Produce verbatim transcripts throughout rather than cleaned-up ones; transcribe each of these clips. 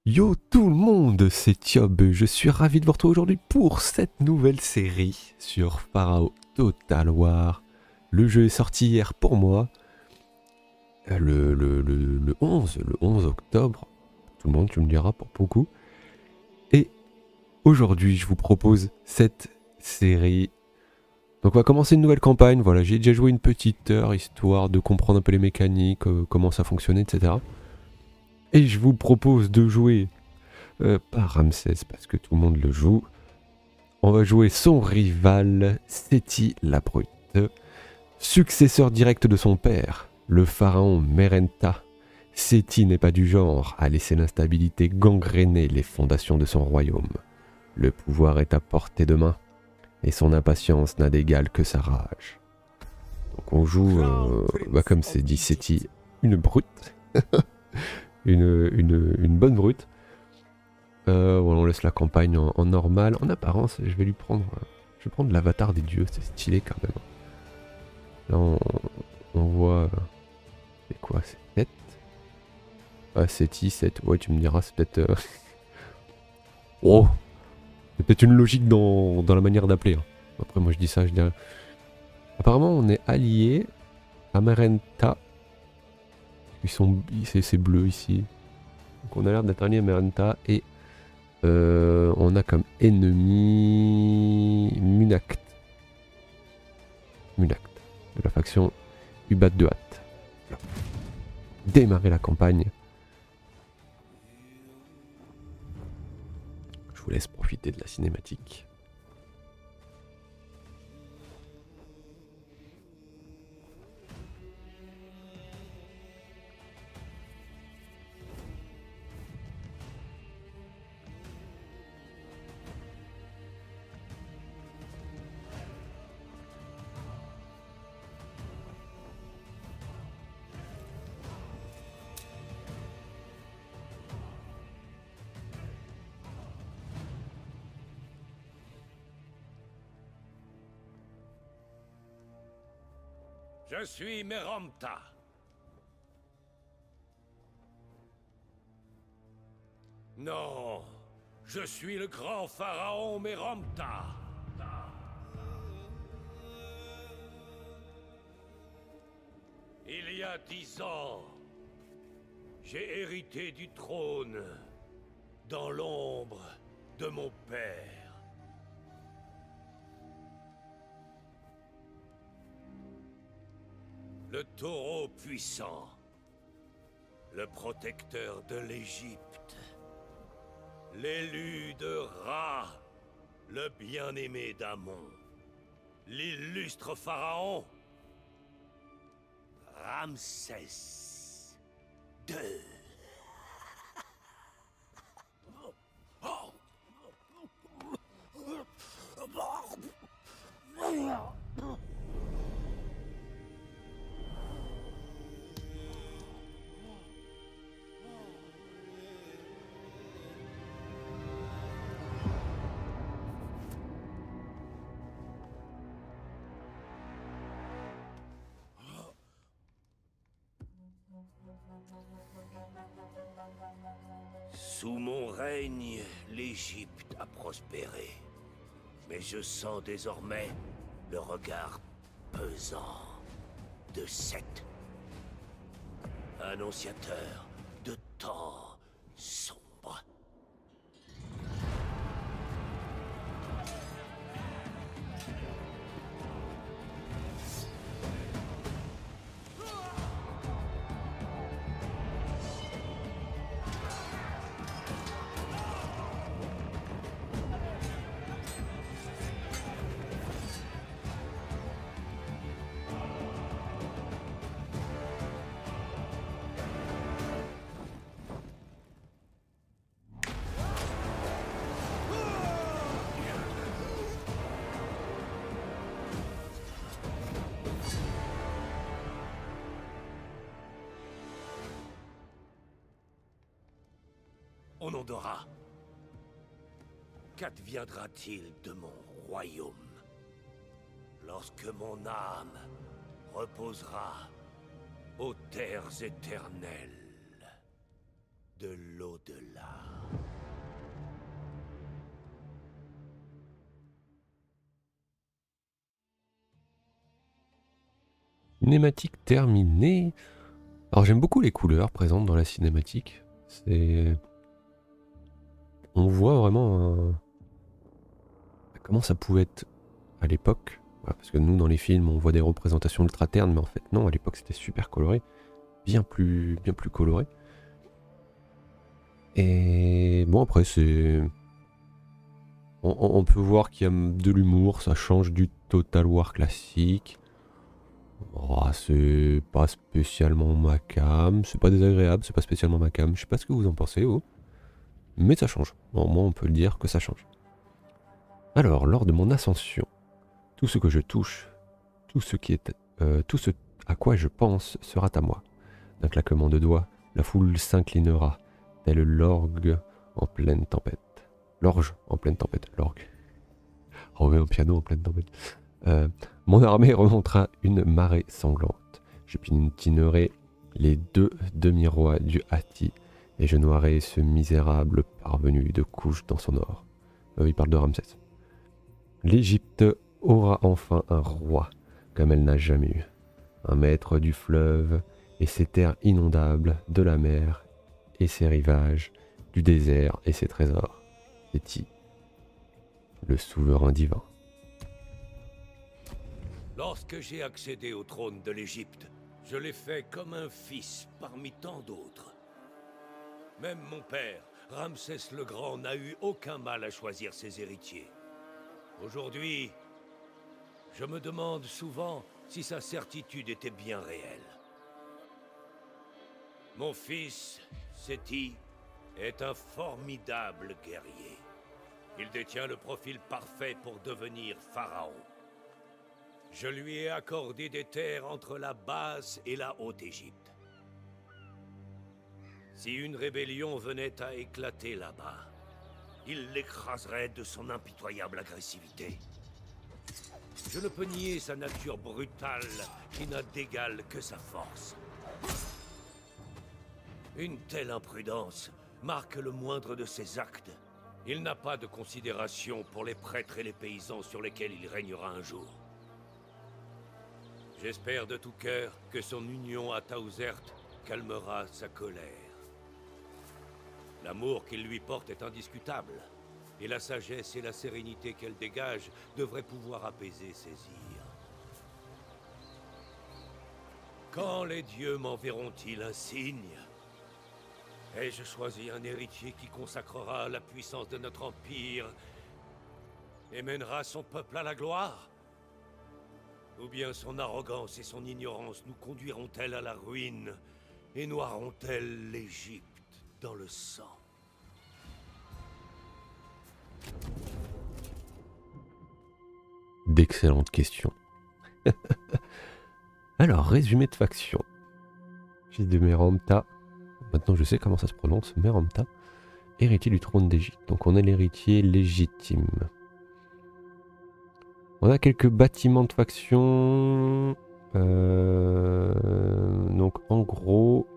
Yo tout le monde, c'est Thiob, je suis ravi de vous retrouver aujourd'hui pour cette nouvelle série sur Pharaon Total War. Le jeu est sorti hier pour moi, le, le, le, le onze, le onze octobre, tout le monde tu me diras pour beaucoup. Et aujourd'hui je vous propose cette série. Donc on va commencer une nouvelle campagne, voilà, j'ai déjà joué une petite heure histoire de comprendre un peu les mécaniques, euh, comment ça fonctionnait, et cetera. Et je vous propose de jouer Euh, pas Ramsès parce que tout le monde le joue. On va jouer son rival, Séti la Brute, successeur direct de son père, le pharaon Merenta. Séti n'est pas du genre à laisser l'instabilité gangréner les fondations de son royaume. Le pouvoir est à portée de main, et son impatience n'a d'égal que sa rage. Donc on joue, euh, bah comme c'est dit Séti, une brute, une, une, une bonne brute. Euh, voilà, on laisse la campagne en, en normal. En apparence, je vais lui prendre... euh, je vais prendre l'avatar des dieux, c'est stylé quand même. Là, on, on voit... euh, c'est quoi, c'est sept. Ah, sept i, sept. Ouais, tu me diras, c'est peut-être... Euh... oh, c'est peut-être une logique dans, dans la manière d'appeler. Hein. Après, moi, je dis ça, je dirais... Apparemment, on est alliés à Merenta. Ils sont... C'est bleu, ici. Donc, on a l'air d'être alliés à Merenta et... Euh, on a comme ennemi Munact. Munact, de la faction Ubat de Hat. Démarrer la campagne. Je vous laisse profiter de la cinématique. Je suis Merenta. Non, je suis le grand pharaon Merenta. Il y a dix ans, j'ai hérité du trône dans l'ombre de mon père. Le taureau puissant, le protecteur de l'Égypte, l'élu de Ra, le bien-aimé d'Amon, l'illustre pharaon, Ramsès deux. Sous mon règne, l'Égypte a prospéré. Mais je sens désormais le regard pesant de Seth, annonciateur de temps sombres. Au nom de Ra, qu'adviendra-t-il de mon royaume lorsque mon âme reposera aux terres éternelles de l'au-delà? Cinématique terminée. Alors j'aime beaucoup les couleurs présentes dans la cinématique. C'est... On voit vraiment un... comment ça pouvait être à l'époque. Voilà, parce que nous dans les films on voit des représentations ultra ternes, mais en fait non, à l'époque c'était super coloré. Bien plus, bien plus coloré. Et bon après c'est... On, on peut voir qu'il y a de l'humour, ça change du Total War classique. Oh, c'est pas spécialement ma cam, c'est pas désagréable, c'est pas spécialement ma cam. Je sais pas ce que vous en pensez, vous. Mais ça change. Bon, moi, on peut le dire que ça change. Alors, lors de mon ascension, tout ce que je touche, tout ce qui est, euh, tout ce à quoi je pense sera à moi. D'un claquement de doigts, la foule s'inclinera, tel l'orgue en pleine tempête. L'orge en pleine tempête, l'orgue. Oh oui, un piano en pleine tempête. Euh, mon armée remontera une marée sanglante. Je piétinerai les deux demi-rois du Hatti et je noierai ce misérable parvenu de couche dans son or. Euh, il parle de Ramsès. L'Égypte aura enfin un roi, comme elle n'a jamais eu. Un maître du fleuve et ses terres inondables, de la mer et ses rivages, du désert et ses trésors. Séti, le souverain divin. Lorsque j'ai accédé au trône de l'Égypte, je l'ai fait comme un fils parmi tant d'autres. Même mon père, Ramsès le Grand, n'a eu aucun mal à choisir ses héritiers. Aujourd'hui, je me demande souvent si sa certitude était bien réelle. Mon fils, Séti, est un formidable guerrier. Il détient le profil parfait pour devenir pharaon. Je lui ai accordé des terres entre la basse et la Haute-Égypte. Si une rébellion venait à éclater là-bas, il l'écraserait de son impitoyable agressivité. Je ne peux nier sa nature brutale qui n'a d'égal que sa force. Une telle imprudence marque le moindre de ses actes. Il n'a pas de considération pour les prêtres et les paysans sur lesquels il régnera un jour. J'espère de tout cœur que son union à Taouzert calmera sa colère. L'amour qu'il lui porte est indiscutable, et la sagesse et la sérénité qu'elle dégage devraient pouvoir apaiser ses ires. Quand les dieux m'enverront-ils un signe? Ai-je choisi un héritier qui consacrera la puissance de notre empire et mènera son peuple à la gloire? Ou bien son arrogance et son ignorance nous conduiront-elles à la ruine et noieront-elles l'Égypte dans le sang? D'excellentes questions. Alors, résumé de faction. Fils de Méramta. Maintenant, je sais comment ça se prononce. Méramta. Héritier du trône d'Égypte. Donc, on est l'héritier légitime. On a quelques bâtiments de faction. Euh, donc, en gros,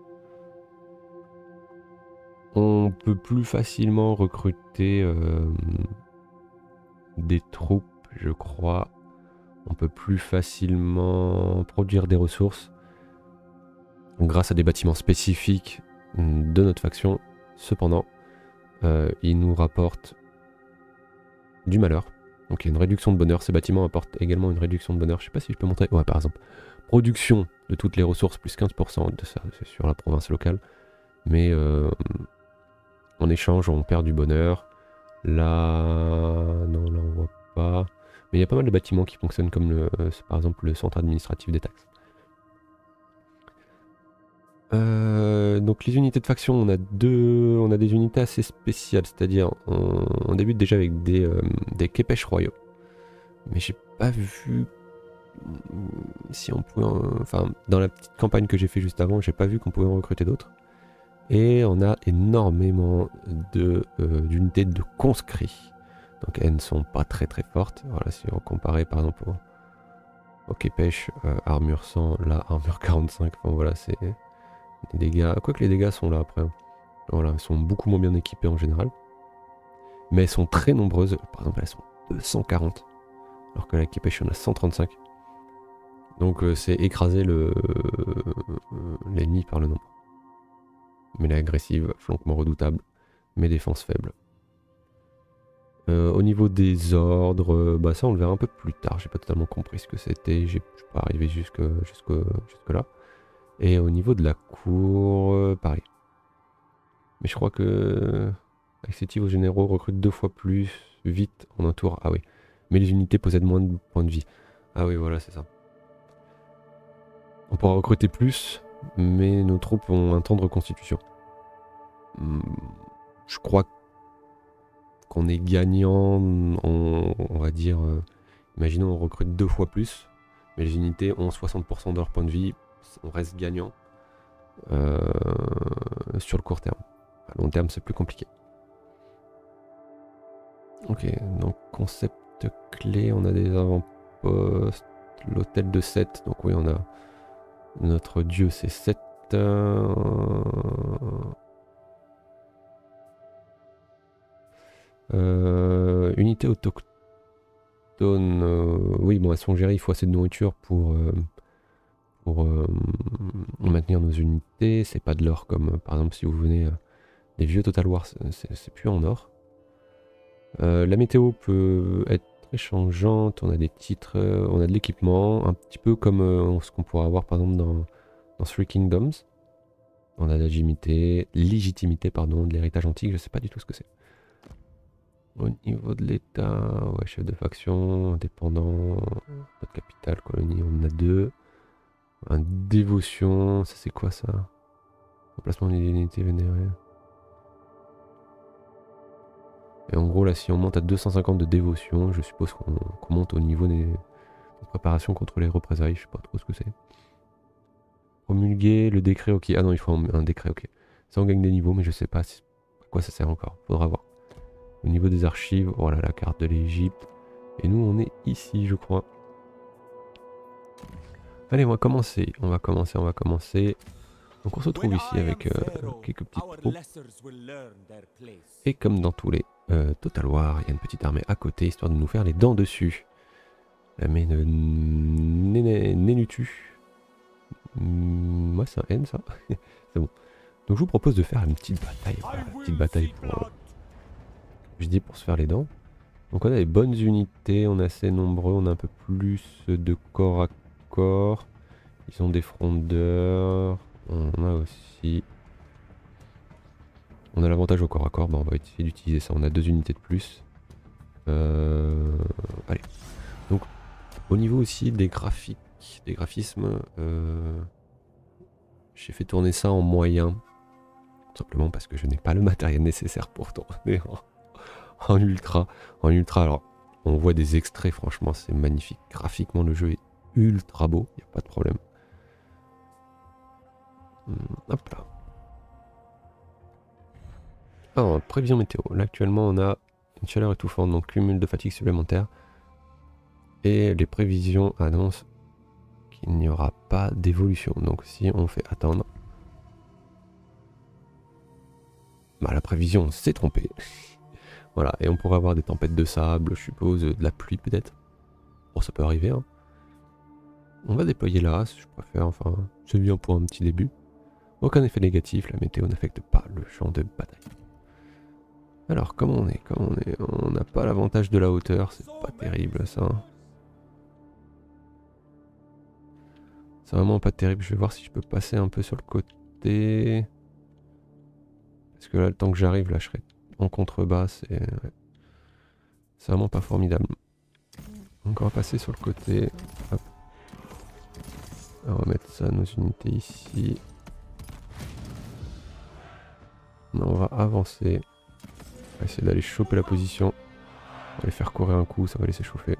on peut plus facilement recruter euh, des troupes, je crois. On peut plus facilement produire des ressources grâce à des bâtiments spécifiques de notre faction. Cependant, euh, ils nous rapportent du malheur. Donc il y a une réduction de bonheur. Ces bâtiments apportent également une réduction de bonheur. Je sais pas si je peux montrer. Ouais, par exemple, production de toutes les ressources plus quinze pour cent de ça, c'est sur la province locale. Mais euh, en échange, on perd du bonheur. Là, non, là on voit pas. Mais il y a pas mal de bâtiments qui fonctionnent comme le, par exemple le centre administratif des taxes. Euh, donc les unités de faction, on a deux, on a des unités assez spéciales, c'est-à-dire on, on débute déjà avec des, euh, des képèches royaux. Mais j'ai pas vu si on pouvait, en, enfin dans la petite campagne que j'ai fait juste avant, j'ai pas vu qu'on pouvait en recruter d'autres. Et on a énormément de euh, d'unités de conscrits. Donc elles ne sont pas très très fortes. Voilà, si on comparait par exemple au, au képèche, euh, armure cent, là armure quarante-cinq, enfin voilà, c'est des dégâts. Quoique les dégâts sont là après. Voilà, elles sont beaucoup moins bien équipées en général. Mais elles sont très nombreuses. Par exemple, elles sont deux cent quarante. Alors que la képèche, il y en a cent trente-cinq. Donc euh, c'est écraser le l'ennemi par le nombre. Mêlée agressive, flanquement redoutable, mais défense faible. Euh, au niveau des ordres, euh, bah ça on le verra un peu plus tard, j'ai pas totalement compris ce que c'était, je suis pas arrivé jusque, jusque, jusque là. Et au niveau de la cour, euh, pareil. Mais je crois que accessible aux généraux recrute deux fois plus vite en un tour. Ah oui. Mais les unités possèdent moins de points de vie. Ah oui, voilà, c'est ça. On pourra recruter plus, mais nos troupes ont un temps de reconstitution. Hmm, je crois qu'on est gagnant, on, on va dire... Euh, imaginons on recrute deux fois plus, mais les unités ont soixante pour cent de leur point de vie, on reste gagnant euh, sur le court terme. À long terme, c'est plus compliqué. Ok, donc concept clé, on a des avant-postes, l'hôtel de Seth, donc oui, on a notre dieu, c'est Seth. Euh... Euh, unité autochtone, euh, oui, bon, elles sont gérées, il faut assez de nourriture pour, euh, pour euh, maintenir nos unités. C'est pas de l'or comme, euh, par exemple, si vous venez euh, des vieux Total War, c'est plus en or. Euh, la météo peut être très changeante, on a des titres, euh, on a de l'équipement, un petit peu comme euh, ce qu'on pourrait avoir par exemple dans, dans Three Kingdoms. On a la légitimité, légitimité pardon, de l'héritage antique, je sais pas du tout ce que c'est. Au niveau de l'état, ouais, chef de faction, indépendant, notre capitale, colonie, on en a deux. Un dévotion, ça c'est quoi ça? Remplacement d'une divinité vénérée. Et en gros là si on monte à deux cent cinquante de dévotion, je suppose qu'on qu'on monte au niveau des, des préparations contre les représailles, je sais pas trop ce que c'est. Promulguer le décret, ok. Ah non, il faut un, un décret, ok. Ça on gagne des niveaux, mais je sais pas si, à quoi ça sert encore, faudra voir. Au niveau des archives, voilà la carte de l'Égypte. Et nous on est ici je crois. Allez, on va commencer, on va commencer, on va commencer. Donc on se retrouve ici avec euh, quelques petites troupes. Et comme dans tous les euh, Total War, il y a une petite armée à côté, histoire de nous faire les dents dessus. La mais de Nénutu. Moi c'est un N ça. C'est bon. Donc je vous propose de faire une petite bataille. Voilà, une petite bataille pour... Euh, je dis pour se faire les dents. Donc on a des bonnes unités, on est assez nombreux, on a un peu plus de corps à corps. Ils ont des frondeurs. On a aussi... On a l'avantage au corps à corps, bah on va essayer d'utiliser ça, on a deux unités de plus. Euh... Allez. Donc au niveau aussi des graphiques, des graphismes, euh... j'ai fait tourner ça en moyen. Tout simplement parce que je n'ai pas le matériel nécessaire pour tourner en, en ultra. En ultra, alors on voit des extraits, franchement c'est magnifique. Graphiquement le jeu est ultra beau, il n'y a pas de problème. Hum, hop là. Alors, prévision météo. Là, actuellement, on a une chaleur étouffante, donc cumul de fatigue supplémentaire. Et les prévisions annoncent qu'il n'y aura pas d'évolution. Donc, si on fait attendre... Bah, la prévision s'est trompée. Voilà, et on pourrait avoir des tempêtes de sable, je suppose, de la pluie peut-être. Bon, ça peut arriver, hein. On va déployer là, si je préfère, enfin, c'est bien pour un petit début. Aucun effet négatif, la météo n'affecte pas le champ de bataille. Alors, comment on est, comment on est, on n'a pas l'avantage de la hauteur, c'est pas terrible ça. C'est vraiment pas terrible, je vais voir si je peux passer un peu sur le côté. Parce que là, le temps que j'arrive, là, je serai en contrebas, c'est ouais. C'est vraiment pas formidable. Donc on va passer sur le côté. Hop. On va mettre ça, nos unités ici. On va avancer. On va essayer d'aller choper la position. On va les faire courir un coup, ça va les s'échauffer.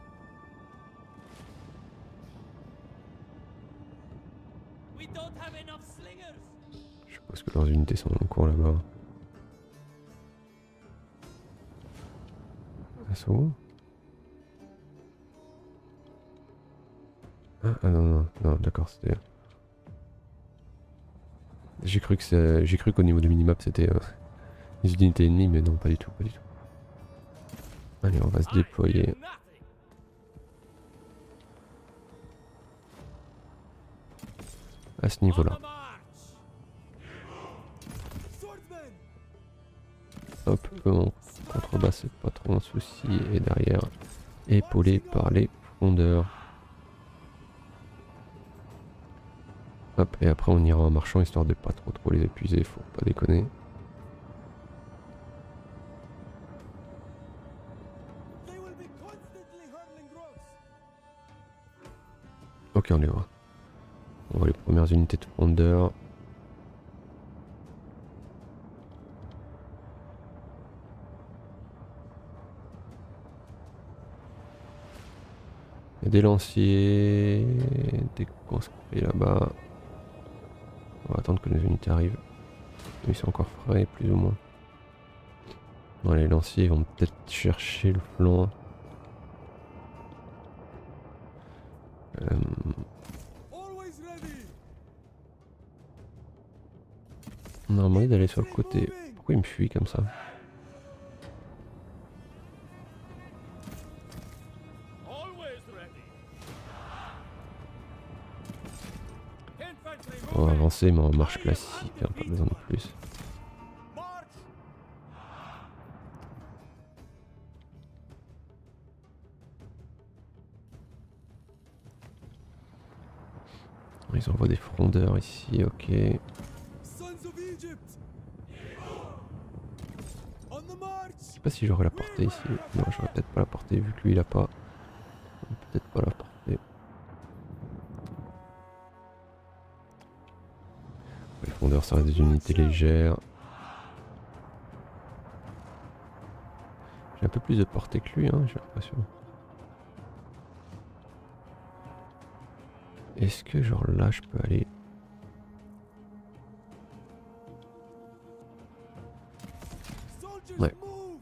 Je suppose que leurs unités sont en cours là-bas. Elles sont où? Ah, ah non, non, non, d'accord, c'était... J'ai cru que c'est... J'ai cru qu'au niveau du minimap c'était euh, les unités ennemies, mais non, pas du tout, pas du tout. Allez, on va se déployer. à ce niveau-là. Hop, en contrebas c'est pas trop un souci. Et derrière, épaulé par les frondeurs. Hop, et après on ira en marchant histoire de pas trop trop les épuiser, faut pas déconner. Ok, on les voit. On voit les premières unités de frondeurs. Il y a des lanciers, des conscrits là-bas. On va attendre que les unités arrivent. Ils sont encore frais, plus ou moins. Bon, les lanciers ils vont peut-être chercher le flanc. Euh... On a demandé d'aller sur le côté. Pourquoi il me fuit comme ça? On va avancer mais en marche classique, hein, pas besoin de plus. Ils envoient des frondeurs ici, ok. Je sais pas si j'aurais la portée ici. Non, j'aurais peut-être pas la portée vu que lui il a pas. Peut-être pas la portée. Les frondeurs ça reste des unités légères. J'ai un peu plus de portée que lui, hein, j'ai l'impression. Est-ce que genre là je peux aller... Ouais.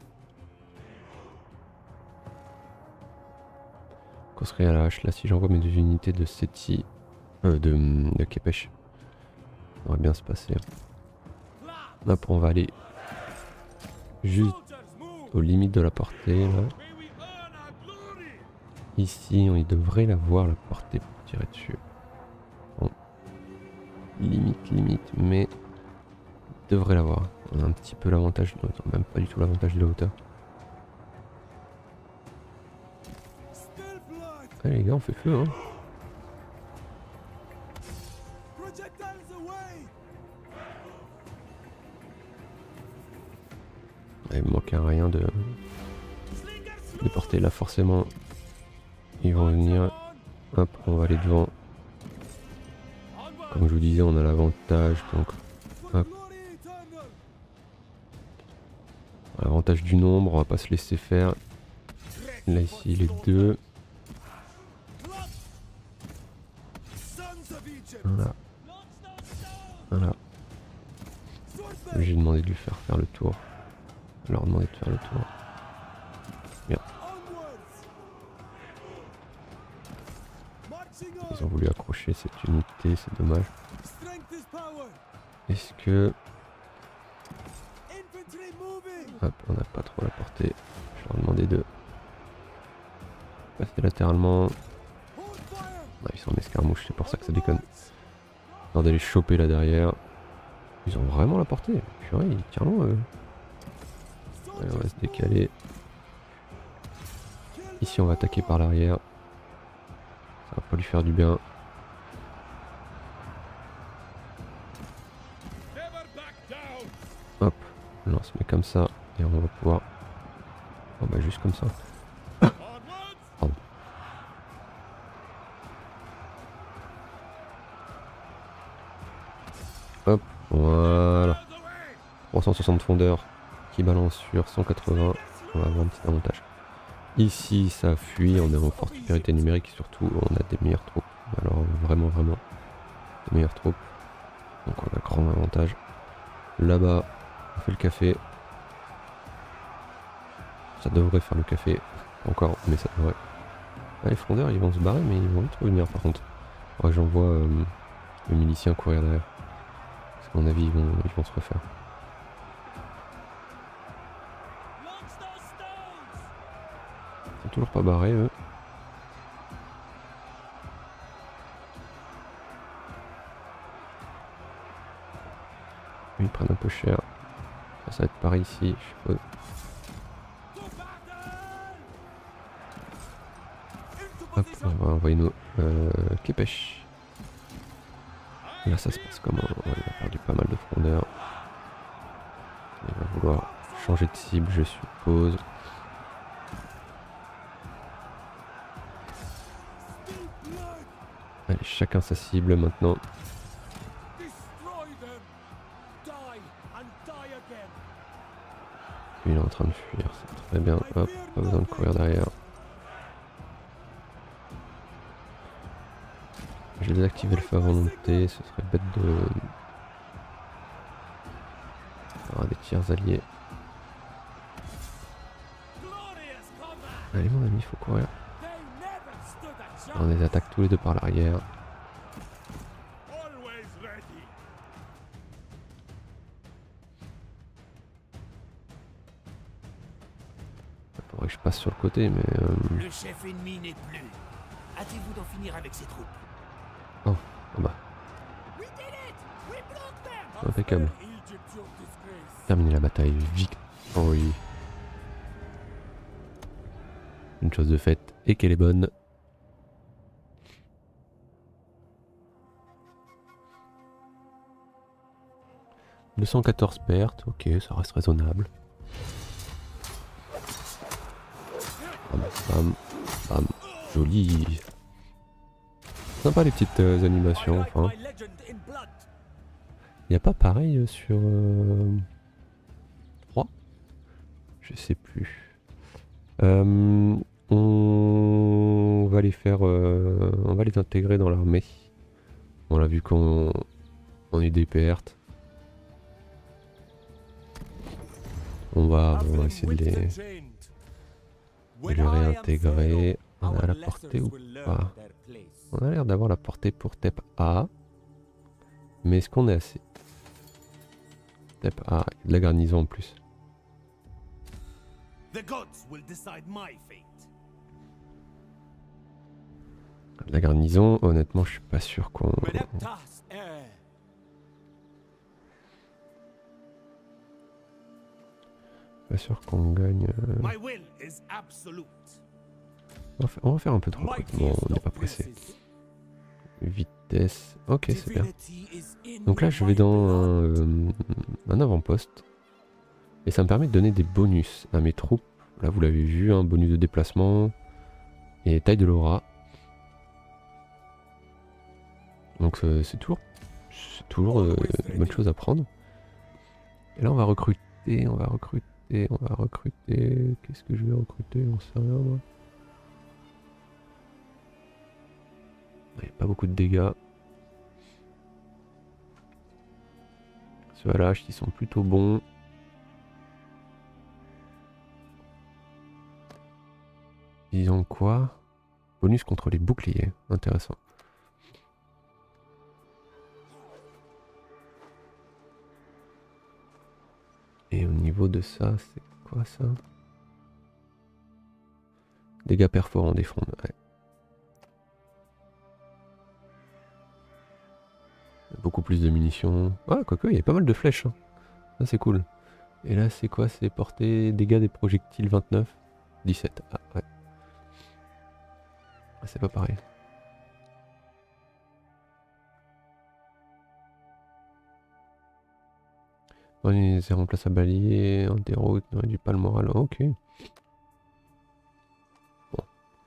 Construit à la hache, là si j'envoie mes deux unités de Seti, euh, de, de Kepesh, ça devrait bien se passer. Hop, on va aller juste aux limites de la portée là. Ici, on devrait la voir la portée pour tirer dessus. Bon. Limite, limite, mais devrait l'avoir. On a un petit peu l'avantage de l'autre, même pas du tout l'avantage de la hauteur. Allez les gars, on fait feu hein. Il me manque rien de, de porter là forcément. Ils vont venir. Hop, on va aller devant. Comme je vous disais, on a l'avantage donc. Hop. L'avantage du nombre, on va pas se laisser faire. Là ici les deux. Voilà. Voilà. J'ai demandé de lui faire faire le tour. Leur demander de faire le tour. Bien. Ils ont voulu accrocher cette unité, c'est dommage. Est-ce que... Hop, on n'a pas trop la portée. Je leur ai demandé de passer latéralement. Ah, ils sont en escarmouche, c'est pour ça que ça déconne. Alors d'aller choper là derrière. Ils ont vraiment la portée. Purée, ils tirent long eux. Allez, on va se décaler. Ici on va attaquer par l'arrière. Ça va pas lui faire du bien. Hop, là on se met comme ça et on va pouvoir... Oh bah juste comme ça. Pardon. Hop, voilà. trois cent soixante fondeurs qui balance sur cent quatre-vingts. On va avoir un petit avantage. Ici ça fuit, on est en forte supériorité numérique et surtout on a des meilleures troupes. Alors vraiment vraiment des meilleures troupes. Donc on a grand avantage. Là-bas, on fait le café. Ça devrait faire le café. Pas encore, mais ça devrait. Ah, les frondeurs ils vont se barrer mais ils vont vite revenir par contre. Ouais, j'envoie euh, le milicien courir derrière. Parce qu'à mon avis ils vont, ils vont se refaire. Ils sont toujours pas barrés eux. peu cher. Ça, ça va être par ici, je suppose. Hop, on va envoyer nos euh, Képech. Là ça se passe comment? Ouais, il a perdu pas mal de frondeurs. Il va vouloir changer de cible, je suppose. Allez, chacun sa cible maintenant. Lui, il est en train de fuir, c'est très bien. Hop, pas besoin de courir derrière. Je vais désactiver le feu à volonté, ce serait bête de... avoir des tiers alliés. Allez mon ami, il faut courir. On les attaque tous les deux par l'arrière. Il faudrait que je passe sur le côté, mais... Euh... Le chef ennemi n'est plus. Hâtez-vous d'en finir avec ses troupes. Oh, en bas. Impeccable. Terminer la bataille. Victory. Une chose de faite et qu'elle est bonne. deux cent quatorze pertes, ok, ça reste raisonnable. Bam, bam, bam. Joli. Sympa les petites euh, animations, enfin. Il n'y a pas pareil sur... Euh... trois? Je sais plus. Euh, on va les faire... Euh... On va les intégrer dans l'armée. On l'a vu qu'on on a eu des pertes. On va, on va essayer de les, de les réintégrer. On a la portée ou pas? On a l'air d'avoir la portée pour T E P A. Mais est-ce qu'on est assez? T E P A, de la garnison en plus. La garnison, honnêtement, je suis pas sûr qu'on... Pas sûr qu'on gagne... Euh... On, va faire, on va faire un peu de recrutement, on n'est pas pressé. Vitesse, ok c'est bien. Donc là je vais dans un, euh, un avant-poste. Et ça me permet de donner des bonus à mes troupes. Là vous l'avez vu, un bonus de déplacement. Et taille de l'aura. Donc c'est toujours, toujours euh, une bonne chose à prendre. Et là on va recruter, on va recruter, on va recruter... Qu'est-ce que je vais recruter? On sait rien moi. Il n'y a pas beaucoup de dégâts. Ceux à l'âge qui sont plutôt bons. Ils ont quoi? Bonus contre les boucliers. Intéressant. Et au niveau de ça, c'est quoi ça? Dégâts perforants des frondes. Ouais. Beaucoup plus de munitions. Ah, quoique, il y a pas mal de flèches. Hein. Ça, c'est cool. Et là, c'est quoi? C'est portée dégâts des projectiles vingt-neuf, dix-sept. Ah, ouais. Ah, c'est pas pareil. On c'est remplaçable allié, un déroute, ne réduit pas le moral. Ok. Bon.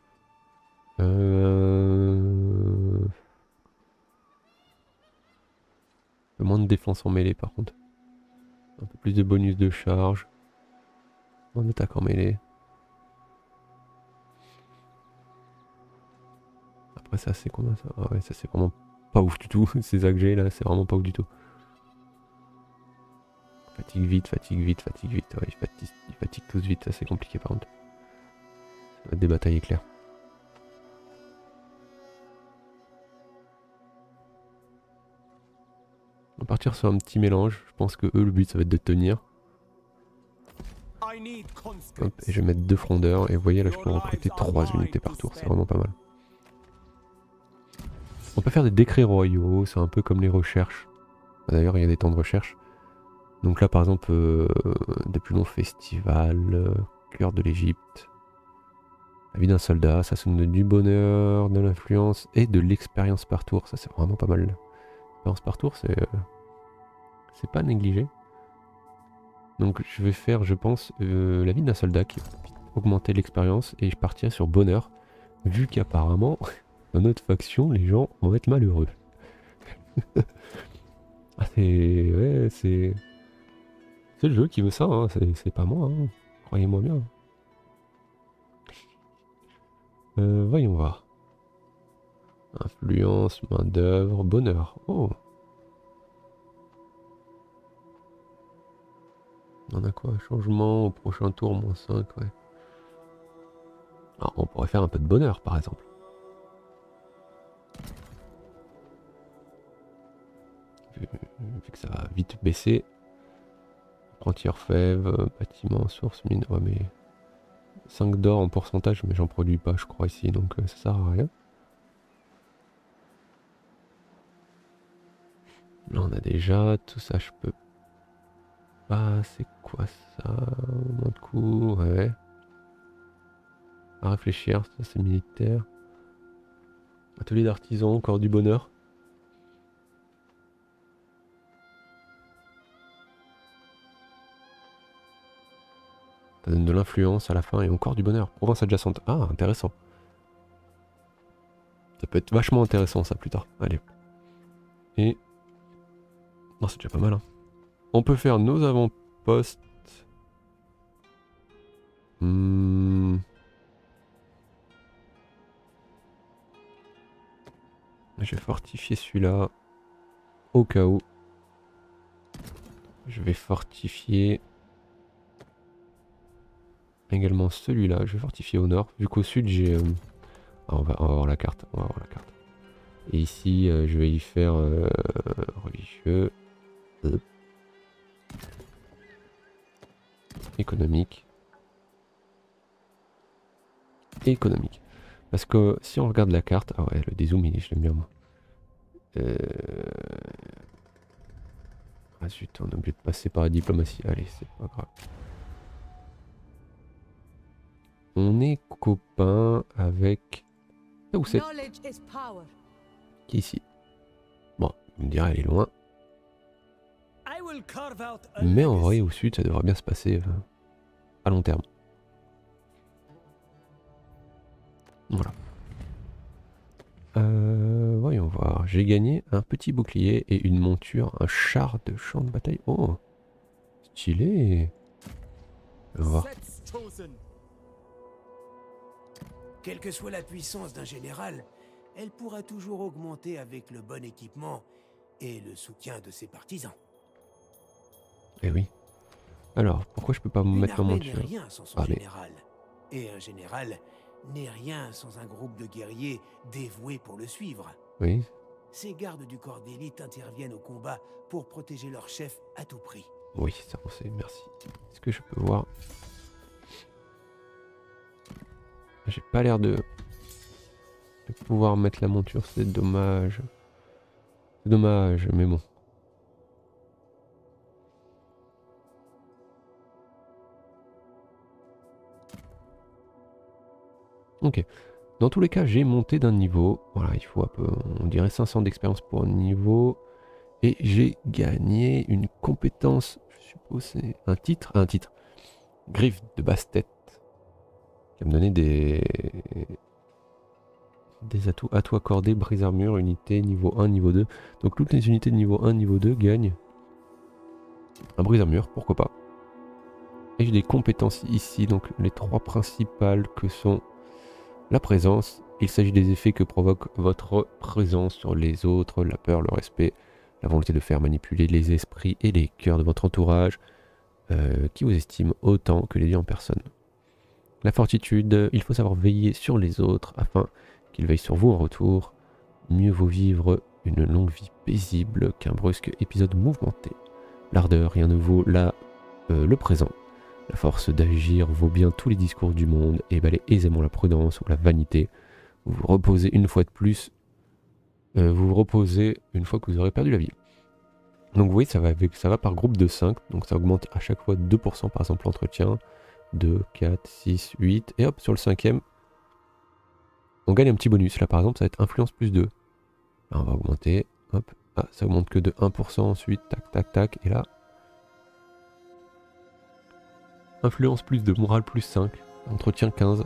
Euh... Un peu moins de défense en mêlée par contre. Un peu plus de bonus de charge. En attaque en mêlée. Après ça c'est combien ça? Ah ouais ça c'est vraiment pas ouf du tout. Ces A G G là c'est vraiment pas ouf du tout. Fatigue vite, fatigue vite, fatigue vite. Ouais, ils fatiguent, ils fatiguent tous vite, ça c'est compliqué par contre. Ça va être des batailles éclairs. On va partir sur un petit mélange. Je pense que eux, le but, ça va être de tenir. Hop, et je vais mettre deux frondeurs. Et vous voyez, là, je peux recruter trois unités par tour. C'est vraiment pas mal. On peut faire des décrets royaux. C'est un peu comme les recherches. D'ailleurs, il y a des temps de recherche. Donc là par exemple, euh, des plus longs festivals, euh, cœur de l'Égypte, la vie d'un soldat, ça sonne du bonheur, de l'influence et de l'expérience par tour. Ça c'est vraiment pas mal. L'expérience par tour, c'est euh, c'est pas négligé. Donc je vais faire, je pense, euh, la vie d'un soldat qui va augmenter l'expérience et je partirai sur bonheur, vu qu'apparemment, dans notre faction, les gens vont être malheureux. Ah, c'est... Ouais, c'est... C'est le jeu qui veut ça, hein. C'est pas moi, hein. Croyez-moi bien. Euh, voyons voir. Influence, main d'œuvre, bonheur. Oh. On a quoi? Changement au prochain tour, moins cinq, ouais. Alors, on pourrait faire un peu de bonheur, par exemple. Vu, vu que ça va vite baisser. Apprenti orfèvre, bâtiment, source, mine. Ouais, mais cinq d'or en pourcentage, mais j'en produis pas, je crois, ici, donc euh, ça sert à rien. Là, on a déjà tout ça, je peux pas. C'est quoi ça? Moins de coups, ouais. À réfléchir, ça c'est militaire. Atelier d'artisan, encore du bonheur. Ça donne de l'influence à la fin et encore du bonheur. Province adjacente. Ah, intéressant. Ça peut être vachement intéressant ça plus tard. Allez. Et... Non, c'est déjà pas mal. Hein. On peut faire nos avant-postes. Hmm. Je vais fortifier celui-là. Au cas où. Je vais fortifier... également celui-là, je vais fortifier au nord, vu qu'au sud j'ai... Euh... Ah, on, va, on va voir la carte, on va voir la carte. Et ici, euh, je vais y faire euh, religieux, euh. économique, économique. Parce que si on regarde la carte, ah ouais, le dézoom, il, je l'aime bien moi. Euh... Ah zut, on est obligé de passer par la diplomatie, allez, c'est pas grave. On est copain avec... Ah, où c'est? Qui est ici? Bon, vous me direz, elle est loin. Mais en vrai, au sud, ça devrait bien se passer euh, à long terme. Voilà. Euh, voyons voir. J'ai gagné un petit bouclier et une monture, un char de champ de bataille. Oh, stylé. On va voir. Quelle que soit la puissance d'un général, elle pourra toujours augmenter avec le bon équipement et le soutien de ses partisans. Eh oui. Alors, pourquoi je peux pas me mettre ma monture? Une armée n'est rien sans son ah, mais... général. Et un général n'est rien sans un groupe de guerriers dévoués pour le suivre. Oui. Ces gardes du corps d'élite interviennent au combat pour protéger leur chef à tout prix. Oui, ça on sait, merci. Est-ce que je peux voir? J'ai pas l'air de... de pouvoir mettre la monture, c'est dommage. C'est dommage, mais bon. Ok. Dans tous les cas, j'ai monté d'un niveau. Voilà, il faut un peu, on dirait cinq cents d'expérience pour un niveau. Et j'ai gagné une compétence, je suppose c'est un titre, un titre. Griffe de basse-tête. Qui va me donner des... des atouts, atouts accordés, brise armure, unité niveau un, niveau deux. Donc toutes les unités de niveau un, niveau deux gagnent un brise armure, pourquoi pas. Et j'ai des compétences ici, donc les trois principales que sont la présence. Il s'agit des effets que provoque votre présence sur les autres, la peur, le respect, la volonté de faire manipuler les esprits et les cœurs de votre entourage, euh, qui vous estime autant que les dieux en personne. La fortitude, il faut savoir veiller sur les autres afin qu'ils veillent sur vous en retour. Mieux vaut vivre une longue vie paisible qu'un brusque épisode mouvementé. L'ardeur, rien ne vaut là euh, le présent. La force d'agir vaut bien tous les discours du monde et balaie aisément la prudence ou la vanité. Vous vous reposez une fois de plus. Euh, vous vous reposez une fois que vous aurez perdu la vie. Donc oui, ça va, avec, ça va par groupe de cinq, donc ça augmente à chaque fois deux pour cent par exemple l'entretien. deux, quatre, six, huit, et hop, sur le cinquième, on gagne un petit bonus. Là par exemple, ça va être influence plus deux. Là, on va augmenter, hop, ah, ça augmente que de un pour cent ensuite, tac, tac, tac, et là, influence plus deux, morale plus cinq, entretien quinze.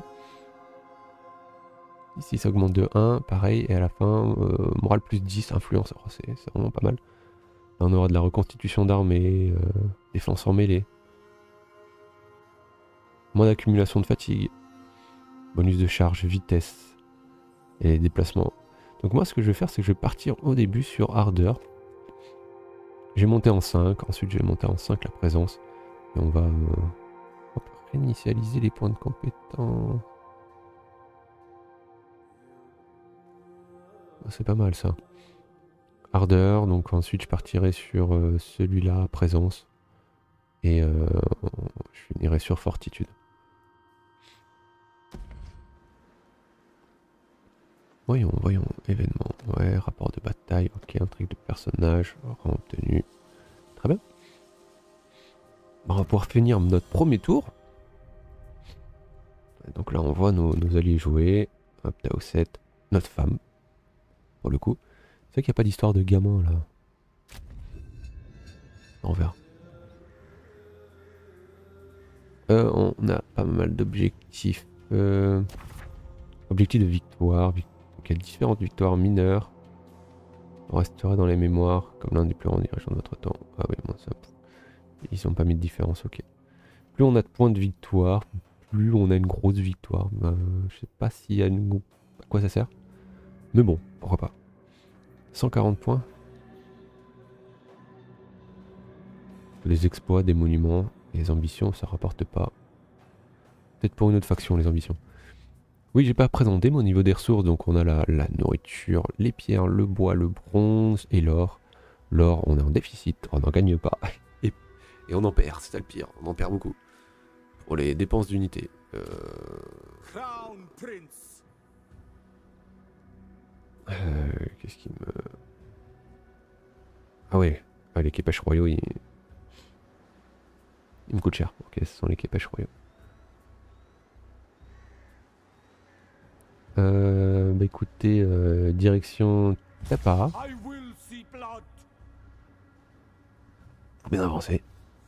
Ici ça augmente de un, pareil, et à la fin, euh, morale plus dix, influence, oh, c'est vraiment pas mal. Là on aura de la reconstitution d'armée, euh, défense en mêlée. Moins d'accumulation de fatigue. Bonus de charge, vitesse et déplacement. Donc moi ce que je vais faire c'est que je vais partir au début sur ardeur. J'ai monté en cinq, ensuite je vais monter en cinq la présence. Et on va euh, hop, réinitialiser les points de compétence. C'est pas mal ça. Ardeur, donc ensuite je partirai sur euh, celui-là, présence. Et euh, je finirai sur fortitude. Voyons, voyons, événement, ouais, rapport de bataille, ok, intrigue de personnage, rang obtenu. Très bien. On va pouvoir finir notre premier tour. Donc là on voit nos, nos alliés jouer. Hop, Tao sept, notre femme. Pour le coup. C'est vrai qu'il n'y a pas d'histoire de gamin là. On verra. Euh, on a pas mal d'objectifs. Euh, objectif de victoire. Donc il y a différentes victoires mineures. On restera dans les mémoires comme l'un des plus grands dirigeants de notre temps. Ah oui, bon, ça. Ils n'ont pas mis de différence, ok. Plus on a de points de victoire, plus on a une grosse victoire. Euh, je sais pas s'il y a une... à quoi ça sert. Mais bon, pourquoi pas. cent quarante points. Les exploits, des monuments, les ambitions, ça rapporte pas. Peut-être pour une autre faction, les ambitions. Oui, j'ai pas présenté, mais au niveau des ressources, donc on a la, la nourriture, les pierres, le bois, le bronze et l'or. L'or, on est en déficit, on n'en gagne pas. Et, et on en perd, c'est ça le pire, on en perd beaucoup. Pour les dépenses d'unité. Euh... Euh, Qu'est-ce qui me... Ah ouais, ah, l'équipage royaux, il... il me coûte cher. Ok, ce sont l'équipage royaux. Euh, bah écoutez, euh, direction Tapara. Faut bien avancer.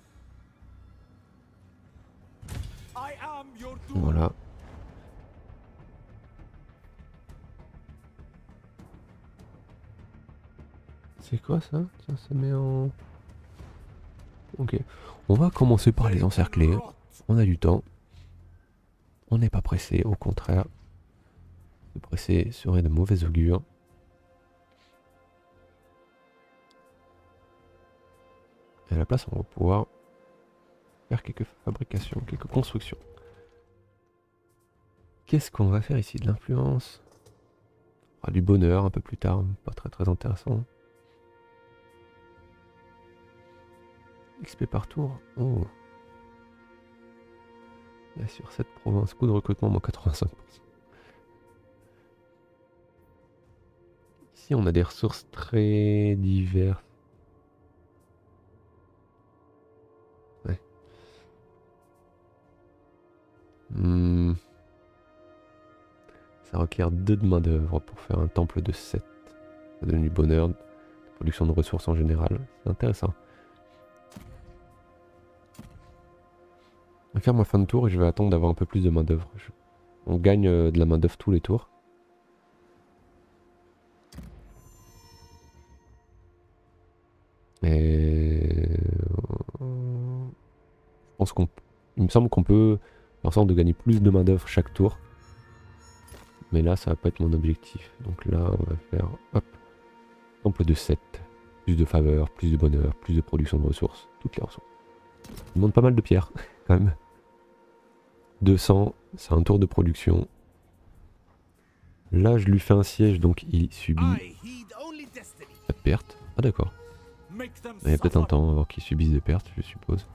Voilà. C'est quoi ça? Tiens, ça met en... Ok. On va commencer par les encercler. On a du temps. On n'est pas pressé, au contraire. Se presser serait de mauvais augure. Et à la place, on va pouvoir faire quelques fabrications, quelques constructions. Qu'est-ce qu'on va faire ici? De l'influence. Ah, du bonheur un peu plus tard, pas très très intéressant. X P par tour. Oh. Là, sur cette province, coût de recrutement, moins quatre-vingt-cinq pour cent. Ici, on a des ressources très diverses. Ouais. Hmm. Ça requiert deux de main d'œuvre pour faire un temple de sept. Ça donne du bonheur, de production de ressources en général. C'est intéressant. Je vais faire ma fin de tour et je vais attendre d'avoir un peu plus de main d'œuvre. Je... On gagne euh, de la main d'œuvre tous les tours. Et... Je pense qu'on... Il me semble qu'on peut faire en sorte de gagner plus de main d'œuvre chaque tour. Mais là, ça va pas être mon objectif. Donc là, on va faire... Hop. Temple de sept. Plus de faveur, plus de bonheur, plus de production de ressources. Toutes les ressources. Ça demande pas mal de pierres, quand même. deux cents, c'est un tour de production. Là, je lui fais un siège, donc il subit la perte. Ah d'accord. Il y a peut-être un temps avant qu'il subisse des pertes, je suppose.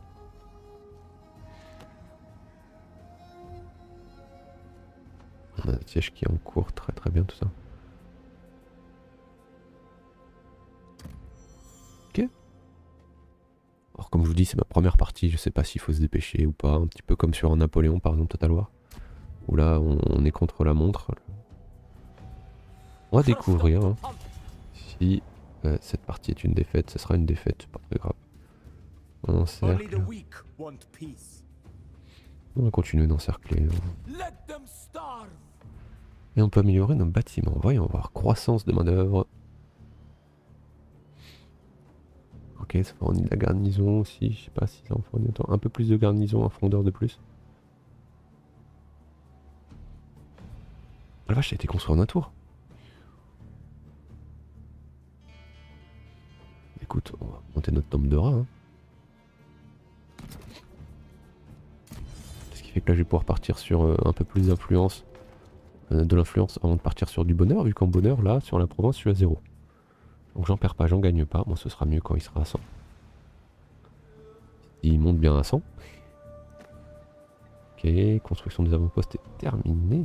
On a un siège qui est en cours, très très bien tout ça. Ok. vous dis, c'est ma première partie, je sais pas s'il faut se dépêcher ou pas, un petit peu comme sur un Napoléon par exemple, Total War, où là on, on est contre la montre. On va découvrir hein. Si euh, cette partie est une défaite, ce sera une défaite, c'est pas très grave. On encercle. On va continuer d'encercler. Et on peut améliorer nos bâtiments. Voyons voir, croissance de main d'œuvre. Ok, ça fournit de la garnison aussi, je sais pas si ça en fournit autant. Un peu plus de garnison, un fondeur de plus. La vache, ça a été construit en un tour. Écoute, on va monter notre tombe de rat. Hein. Ce qui fait que là, je vais pouvoir partir sur euh, un peu plus d'influence. Euh, de l'influence avant de partir sur du bonheur, vu qu'en bonheur, là, sur la province, je suis à zéro. Donc j'en perds pas, j'en gagne pas. Moi, ce sera mieux quand il sera à cent. Il monte bien à cent. Ok, construction des avant-postes est terminée.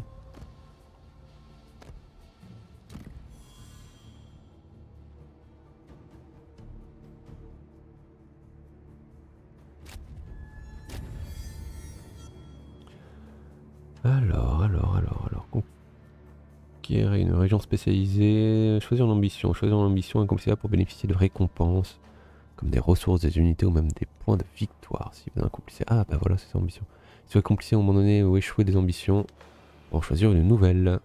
Alors, alors, alors, alors. Conquérir une région spécialisée. Choisir une ambition. Choisir une ambition incomplissable pour bénéficier de récompenses, comme des ressources, des unités ou même des points de victoire. Si vous accomplissez. Ah, bah voilà, c'est ça, ambition. Si vous accomplissez à un moment donné ou échouez des ambitions, pour choisir une nouvelle.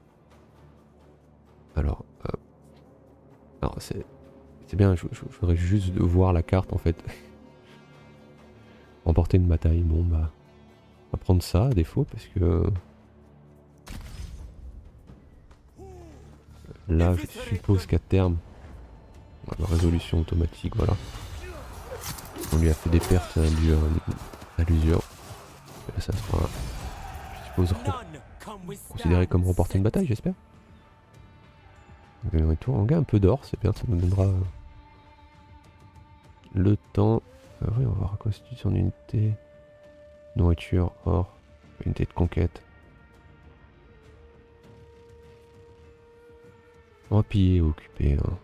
Alors, euh, alors c'est bien, je, je, je voudrais juste voir la carte en fait. Remporter une bataille, bon bah. On va prendre ça à défaut parce que. Là, je suppose qu'à terme, la résolution automatique, voilà. On lui a fait des pertes dues à l'usure. Là, ça sera, je suppose, considéré comme remporter une bataille, j'espère. On gagne un peu d'or, c'est bien, ça nous donnera le temps. Euh, oui, on va voir constitution d'unité, nourriture, or, unité de conquête. On va piller, occuper. Hein.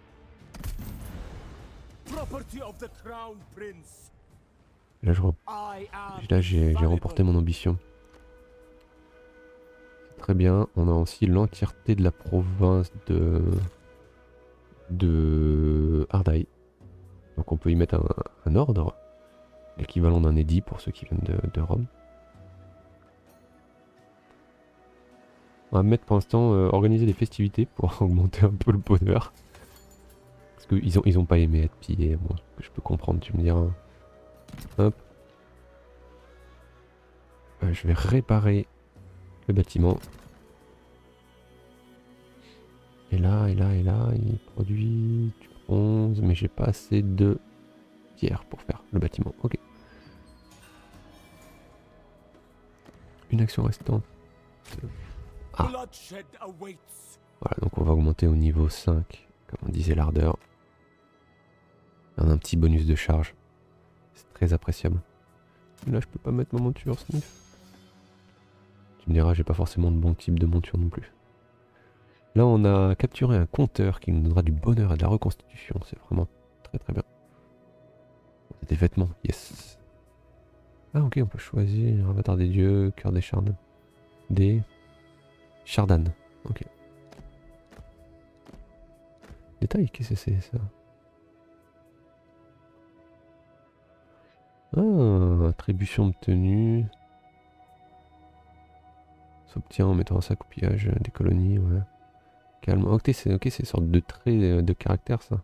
Là, je re... Là, j'ai remporté mon ambition. Très bien. On a aussi l'entièreté de la province de de Ardai. Donc on peut y mettre un, un ordre, l'équivalent d'un édit pour ceux qui viennent de, de Rome. On va mettre pour l'instant euh, organiser des festivités pour augmenter un peu le bonheur. Parce qu'ils ont, ils ont pas aimé être pillés, bon, je peux comprendre, tu me diras. Hop. Euh, je vais réparer le bâtiment. Et là, et là, et là, il produit du bronze, mais j'ai pas assez de pierre pour faire le bâtiment. Ok. Une action restante. Ah. Voilà, donc on va augmenter au niveau cinq, comme on disait l'ardeur. On a un petit bonus de charge. C'est très appréciable. Là, je peux pas mettre ma monture, Sniff. Tu me diras, j'ai pas forcément de bon type de monture non plus. Là, on a capturé un compteur qui nous donnera du bonheur et de la reconstitution. C'est vraiment très très bien. Des vêtements, yes. Ah ok, on peut choisir avatar des dieux, cœur des Chardan. Des Chardan, ok. Détail, qu'est-ce que c'est ça? Ah, attribution obtenue. S'obtient en mettant en sac au pillage des colonies, ouais. Calme. Ok, c'est ok, c'est une sorte de trait de caractère ça.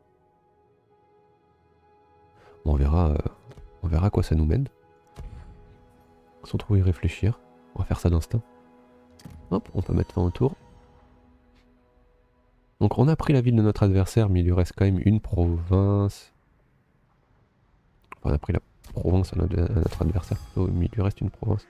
Bon, on verra, euh, on verra à quoi ça nous mène. Sans trop y réfléchir. On va faire ça d'instinct. Hop, on peut mettre fin au tour. Donc on a pris la ville de notre adversaire, mais il lui reste quand même une province. Enfin, on a pris la province à notre, à notre adversaire, plutôt, mais il lui reste une province.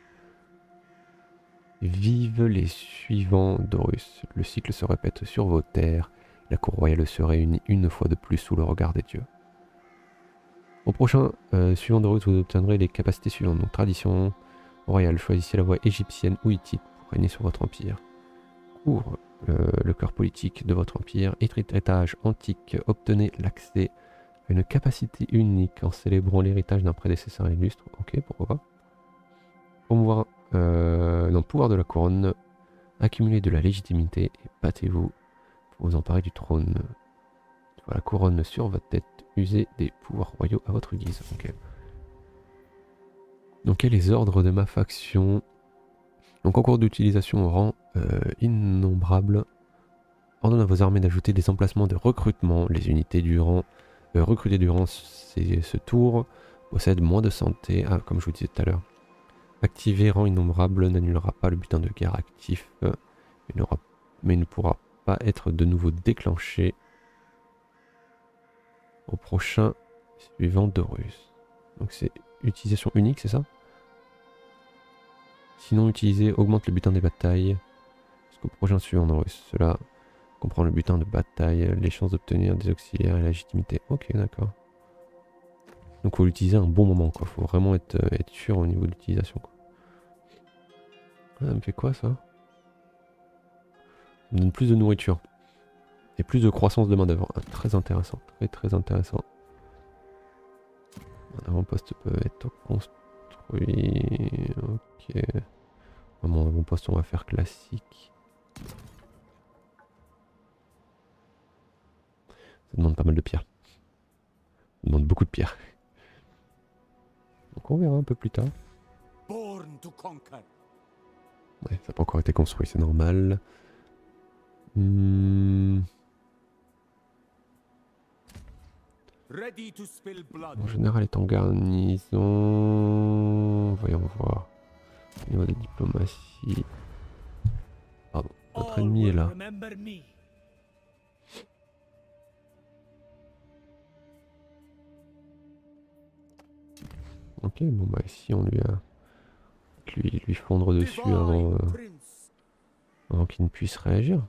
Vive les suivants d'Horus. Le cycle se répète sur vos terres. La cour royale se réunit une fois de plus sous le regard des dieux. Au prochain euh, suivant d'Horus, vous obtiendrez les capacités suivantes. Donc tradition royale, choisissez la voie égyptienne ou hittite pour régner sur votre empire. Cours euh, le cœur politique de votre empire. Héritage antique, obtenez l'accès Une capacité unique en célébrant l'héritage d'un prédécesseur illustre. Ok, pourquoi pas. Promouvoir, euh, non, pouvoir de la couronne. Accumulez de la légitimité et battez-vous pour vous emparer du trône. Voilà, couronne sur votre tête. Usez des pouvoirs royaux à votre guise. Ok. Donc, quels les ordres de ma faction? Donc, en cours d'utilisation au rang euh, innombrable. Ordonne à vos armées d'ajouter des emplacements de recrutement. Les unités durant, euh, recrutées durant ces, ce tour possèdent moins de santé. Ah, comme je vous disais tout à l'heure. Activer rang innombrable n'annulera pas le butin de guerre actif, euh, il aura, mais il ne pourra pas être de nouveau déclenché au prochain suivant d'Horus. Donc c'est utilisation unique, c'est ça? Sinon utilisé augmente le butin des batailles jusqu'au prochain suivant d'Horus. Cela comprend le butin de bataille, les chances d'obtenir des auxiliaires et la légitimité. Ok, d'accord. Donc faut l'utiliser à un bon moment, quoi. Faut vraiment être, euh, être sûr au niveau de l'utilisation. Ça me fait quoi ça? Ça me donne plus de nourriture. Et plus de croissance de main d'œuvre. Ah, très intéressant, très très intéressant. Un avant-poste peut être construit. Ok. Mon avant-poste on va faire classique. Ça demande pas mal de pierres. Ça demande beaucoup de pierres. Donc on verra un peu plus tard. Ouais, ça n'a pas encore été construit, c'est normal. Hmm. En général est en garnison. Voyons voir. Au niveau de la diplomatie. Pardon, notre ennemi est là. Ok, bon bah ici on lui a lui, lui fondre dessus avant, euh, avant qu'il ne puisse réagir.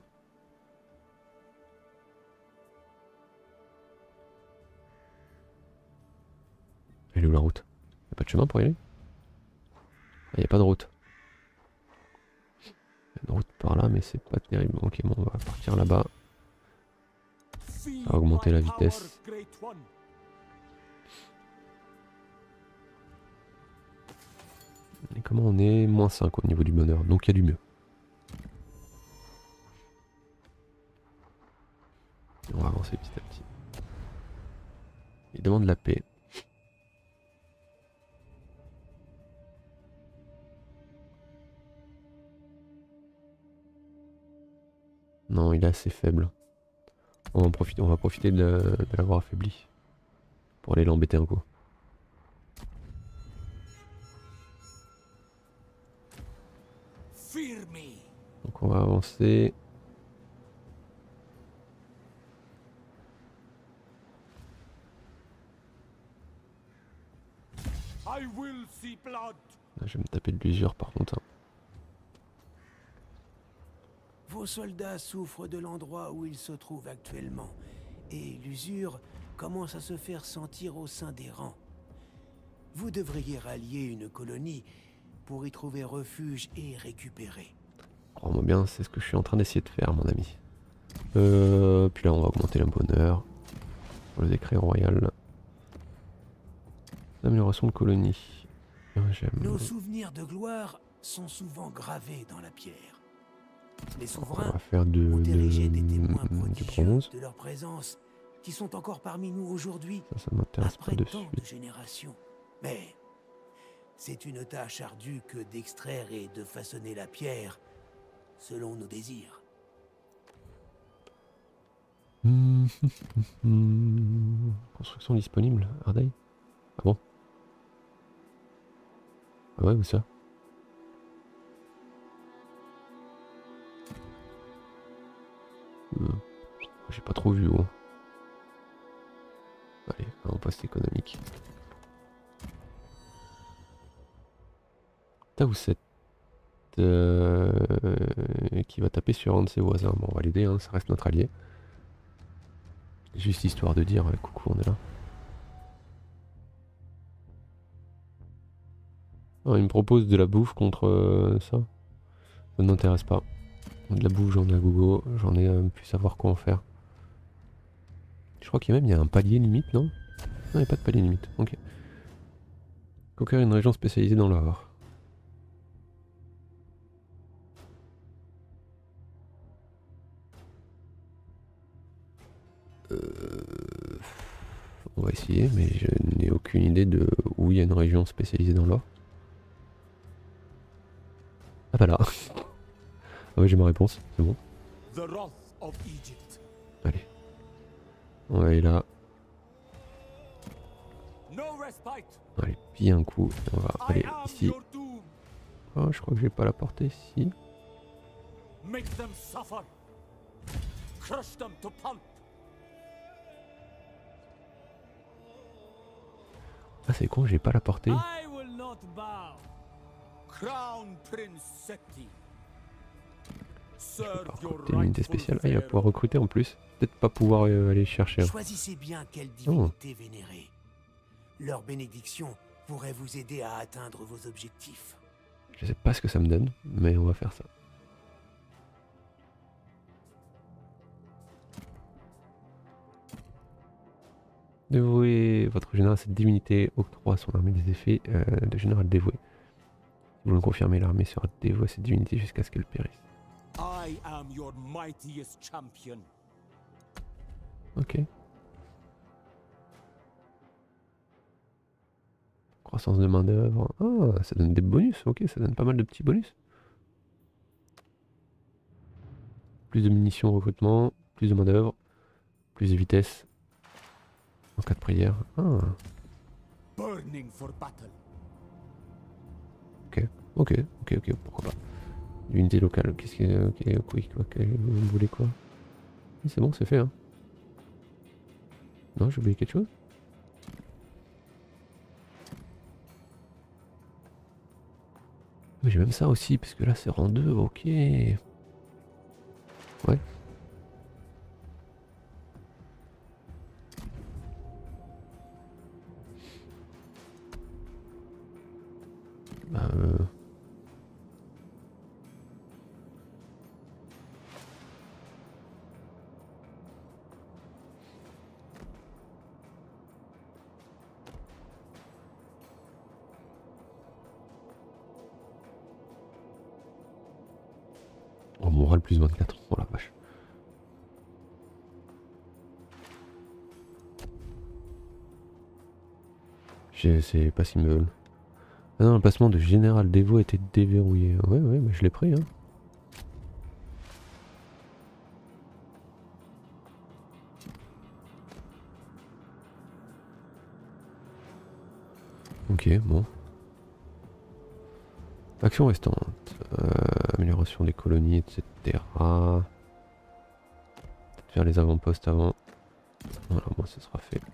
Elle est où la route? Y'a pas de chemin pour y aller? Ah, y a pas de route. Y a une route par là mais c'est pas terrible. Ok, bon on va partir là-bas. Ça va augmenter la vitesse. Et comment on est? Moins cinq au niveau du bonheur, donc il y a du mieux. On va avancer petit à petit. Il demande la paix. Non, il est assez faible. On va en profiter, on va profiter de, de l'avoir affaibli. Pour aller l'embêter un coup. Donc on va avancer. Là, je vais me taper de l'usure par contre. Vos soldats souffrent de l'endroit où ils se trouvent actuellement, et l'usure commence à se faire sentir au sein des rangs. Vous devriez rallier une colonie pour y trouver refuge et récupérer. Crois-moi bien, c'est ce que je suis en train d'essayer de faire, mon ami. Euh, puis là, on va augmenter le bonheur. Pour le décret royal. Amélioration de colonie. Nos souvenirs de gloire sont souvent gravés dans la pierre. Les souverains on va faire de, ont érigé de, des témoins du bronze. de leur présence, qui sont encore parmi nous aujourd'hui, ça, ça m'intéresse pas de tant suite. de générations. Mais c'est une tâche ardue que d'extraire et de façonner la pierre selon nos désirs. Mmh, mmh, mmh. Construction disponible, Ardeil. Ah bon? Ah ouais, où ça? Mmh. J'ai pas trop vu, oh. Allez, un poste économique. Taouset. Euh, qui va taper sur un de ses voisins. Bon, on va l'aider, hein, ça reste notre allié. Juste histoire de dire, ouais, coucou, on est là. Oh, il me propose de la bouffe contre euh, ça. Ça ne m'intéresse pas. De la bouffe, j'en ai à gogo, j'en ai à plus savoir quoi en faire. Je crois qu'il y a même il y a un palier limite, non? il n'y a pas de palier limite. Ok. Conquérir une région spécialisée dans l'or. Euh... On va essayer, mais je n'ai aucune idée de où il y a une région spécialisée dans l'or. Ah bah là. Ah ouais, j'ai ma réponse, c'est bon. Allez. On va aller là. Allez, piller un coup. On va aller ici. Oh, je crois que j'ai pas la portée ici. Ah, c'est con, j'ai pas la portée. Je peux pas recruter une unité spéciale. Ah, il va pouvoir recruter en plus. Peut-être pas pouvoir euh, aller chercher. Choisissez bien quelle divinité oh. vénérer. Leur bénédiction pourrait vous aider à atteindre vos objectifs. Je sais pas ce que ça me donne, mais on va faire ça. Dévouer votre général à cette divinité octroie à son armée des effets euh, de général dévoué. Si vous le confirmez, l'armée sera dévouée à cette divinité jusqu'à ce qu'elle périsse. I am your mightiest champion. Ok. Croissance de main d'œuvre. Ah, ça donne des bonus. Ok, ça donne pas mal de petits bonus. Plus de munitions au recrutement, plus de main d'œuvre, plus de vitesse. En cas de prière. Ah. Burning for battle. Ok, ok, ok, ok, pourquoi pas. Unité locale, qu'est-ce que... Okay, okay, quoi, okay, vous voulez quoi? C'est bon, c'est fait, hein. Non, j'ai oublié quelque chose. Mais j'ai même ça aussi, parce que là c'est rang deux, ok. Ouais. Bah euh... Oh, moral plus vingt-quatre, oh la vache. C'est pas si me veulent. Ah non, le placement de général dévoué était déverrouillé. Ouais, ouais, mais je l'ai pris, hein. Ok, bon. Action restante. Euh, amélioration des colonies, et cetera. Peut-être faire les avant-postes avant. Voilà, moi ça sera fait.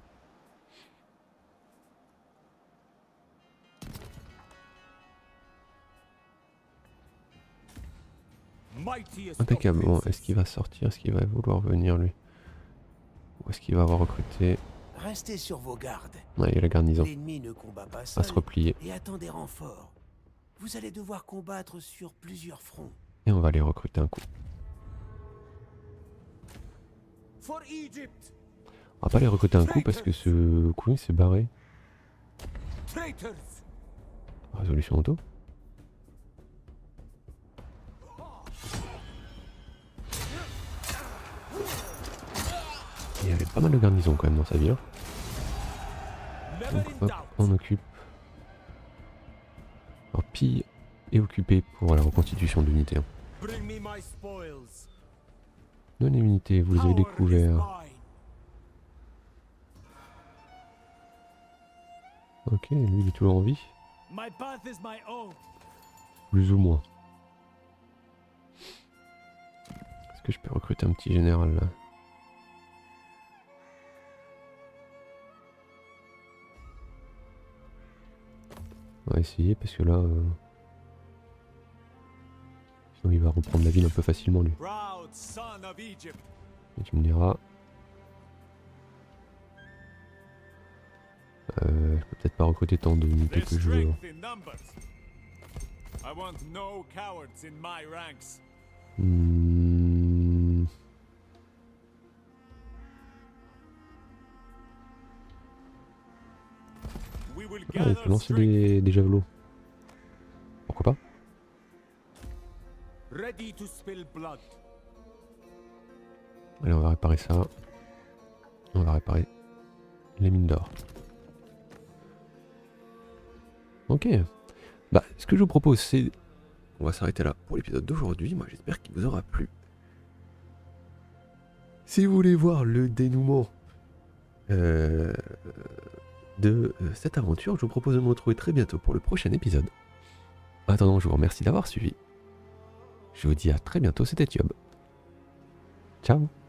Impeccable. Bon, est-ce qu'il va sortir? Est-ce qu'il va vouloir venir lui? Ou est-ce qu'il va avoir recruté? Restez sur vos gardes. Ouais, il y a la garnison. L'ennemi ne combat pas À seul se replier. et attend des renforts. Vous allez devoir combattre sur plusieurs fronts. Et on va aller recruter un coup. On va pas les recruter un coup parce que ce coup il s'est barré. Résolution auto. Il y avait pas mal de garnisons quand même dans sa ville. Donc hop, on occupe. Alors pille et occupé pour la reconstitution de l'unité. Donnez l'unité, vous les avez découverts. Ok, lui il est toujours en vie. Plus ou moins. Est-ce que je peux recruter un petit général là? On va essayer parce que là... Euh... Sinon il va reprendre la ville un peu facilement lui. Et tu me diras... Euh, je peux peut-être pas recruter tant d'unités que je veux. Hmm... Ah, il peut lancer des, des javelots. Pourquoi pas? Ready to spill blood. Allez, on va réparer ça. On va réparer les mines d'or. Ok. Bah, ce que je vous propose, c'est... On va s'arrêter là pour l'épisode d'aujourd'hui. Moi, j'espère qu'il vous aura plu. Si vous voulez voir le dénouement euh, de euh, cette aventure, je vous propose de me retrouver très bientôt pour le prochain épisode. En attendant, je vous remercie d'avoir suivi. Je vous dis à très bientôt, c'était Thiob. Ciao.